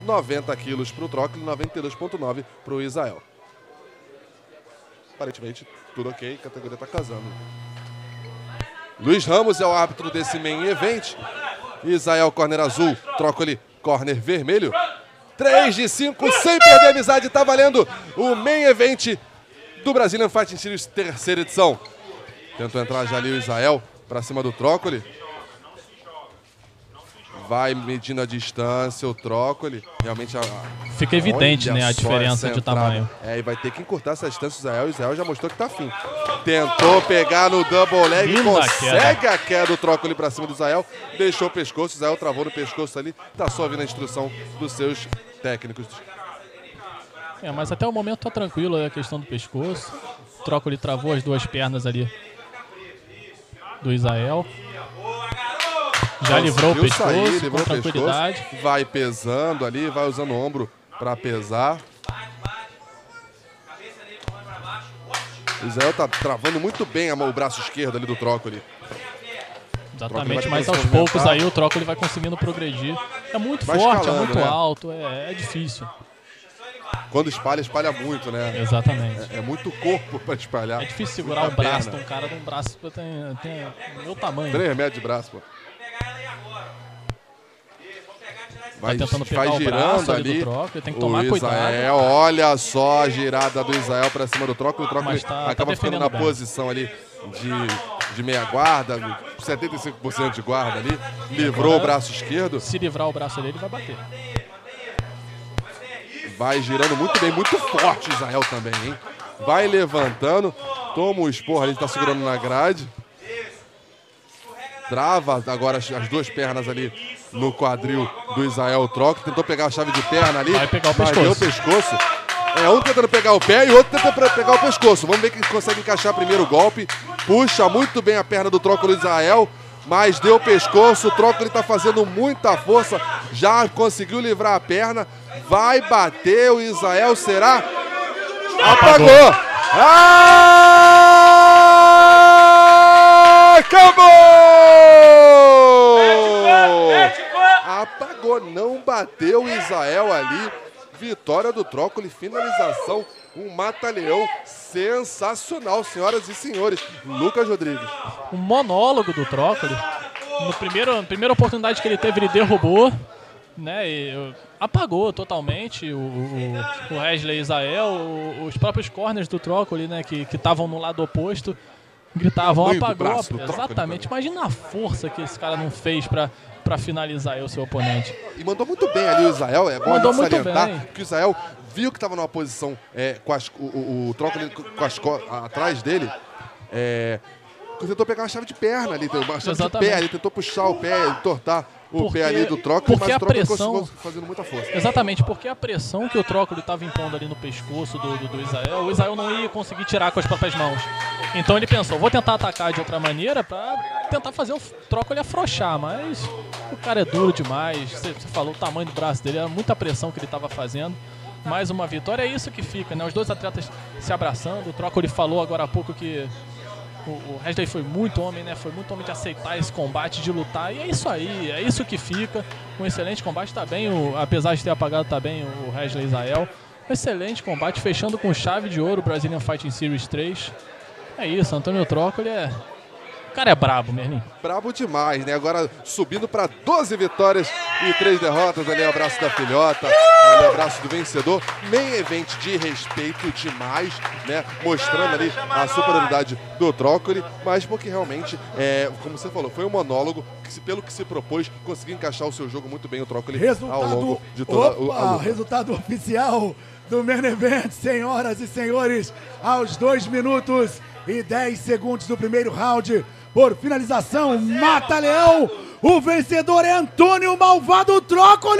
90 quilos para o Trócoli, 92,9 para o Israel. Aparentemente, tudo ok, a categoria está casando. Luiz Ramos é o árbitro desse main event. Israel, corner azul, Trócoli, corner vermelho. 3 de 5, sem perder a amizade, tá valendo o main event do Brazilian Fighting Series, terceira edição. Tentou entrar já ali o Israel para cima do Trócoli. Vai medindo a distância o Trócoli. Realmente fica evidente, né, a diferença de tamanho. É, e vai ter que encurtar essa distância do Israel. O Israel já mostrou que tá afim. Tentou pegar no double leg, consegue a queda do Trócoli para cima do Israel. Deixou o pescoço, o Israel travou no pescoço ali. Tá só ouvindo a instrução dos seus técnicos. É, mas até o momento tá tranquilo a questão do pescoço. O Trócoli travou as duas pernas ali do Israel. Já livrou o pescoço, com tranquilidade. Vai pesando ali, vai usando o ombro para pesar. O Israel tá travando muito bem o braço esquerdo ali do Trócoli. Exatamente, mas aos poucos aí o Trócoli vai conseguindo progredir. É muito forte, é muito alto, é difícil. Quando espalha, espalha muito, né? Exatamente. É muito corpo para espalhar. É difícil segurar o braço de um cara de um braço que tem o meu tamanho. 3 metros de braço, pô. Vai tentando pegar o braço ali do Trócoli, tem que tomar cuidado. Olha só a girada do Israel para cima do Trócoli. O Trócoli acaba ficando na bem posição ali de meia guarda, 75% de guarda ali. Livrou o braço esquerdo. Se livrar o braço dele, vai bater. Vai girando muito bem, muito forte o Israel também, hein? Vai levantando, toma o esporro ali, tá segurando na grade. Trava agora as duas pernas ali no quadril do Israel Trócoli. Tentou pegar a chave de perna ali, vai pegar o pescoço. Mas deu o pescoço. Um tentando pegar o pé e o outro tentando pegar o pescoço. Vamos ver quem consegue encaixar primeiro o golpe. Puxa muito bem a perna do Trócoli Israel, mas deu o pescoço. O Trócoli tá fazendo muita força, já conseguiu livrar a perna. Vai bater o Israel, será? Apagou! Acabou! Apagou, não bateu o Israel ali. Vitória do Trócoli, finalização, um mata-leão sensacional, senhoras e senhores. Lucas Rodrigues. Um monólogo do Trócoli. Na primeira oportunidade que ele teve, ele derrubou, né? E apagou totalmente o Wesley Israel, os próprios corners do Trócoli, né? Que estavam no lado oposto, gritavam, apagou. Exatamente. Imagina a força que esse cara não fez para finalizar aí o seu oponente. E mandou muito bem ali o Israel, é bom mandou salientar muito bem. que o Israel viu que estava numa posição com o Trócoli atrás dele, tentou pegar uma chave de perna ali, uma chave de pé ali, tentou puxar o pé, entortar o pé ali do Trócoli, mas o Trócoli continuou fazendo muita força. Exatamente, porque a pressão que o Trócoli estava impondo ali no pescoço do Israel, o Israel não ia conseguir tirar com as próprias mãos. Então ele pensou, vou tentar atacar de outra maneira para tentar fazer o Trócoli afrouxar, mas o cara é duro demais. Você falou o tamanho do braço dele, era muita pressão que ele estava fazendo. Mais uma vitória, é isso que fica, né? Os dois atletas se abraçando. O Trócoli falou agora há pouco que o Wesley foi muito homem, né? Foi muito homem de aceitar esse combate, de lutar. E é isso aí, é isso que fica. Um excelente combate, tá bem, apesar de ter apagado, tá bem o Wesley Israel. Um excelente combate, fechando com chave de ouro o Brazilian Fighting Series 3. É isso, Antônio Trócoli o cara é brabo, Merlin. Brabo demais, né? Agora subindo para 12 vitórias e 3 derrotas. Ali o abraço da filhota, ali o abraço do vencedor. Main event de respeito demais, né? Mostrando ali a superioridade do Trócoli, mas porque realmente, como você falou, foi um monólogo que, pelo que se propôs, conseguiu encaixar o seu jogo muito bem o Trócoli ao longo de toda a luta. Resultado oficial do Main Event, senhoras e senhores, aos 2 minutos e 10 segundos do primeiro round. Por finalização, mata-leão, o vencedor é Antônio Malvado Trócoli!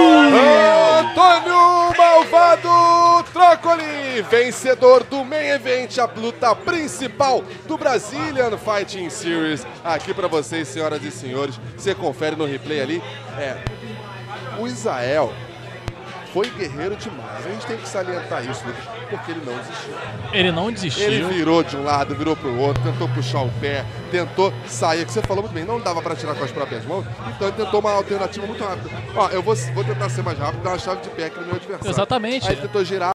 Antônio Malvado Trócoli, vencedor do Main Event, a luta principal do Brazilian Fighting Series. Aqui para vocês, senhoras e senhores, você confere no replay ali. O Israel foi guerreiro demais. A gente tem que salientar isso, Lucas, porque ele não desistiu. Ele não desistiu. Ele virou de um lado, virou pro outro, tentou puxar o pé, tentou sair, que você falou muito bem, não dava para tirar com as próprias mãos, então ele tentou uma alternativa muito rápida. Ó, eu vou tentar ser mais rápido, dar uma chave de pé aqui no meu adversário. Exatamente. Aí ele tentou girar.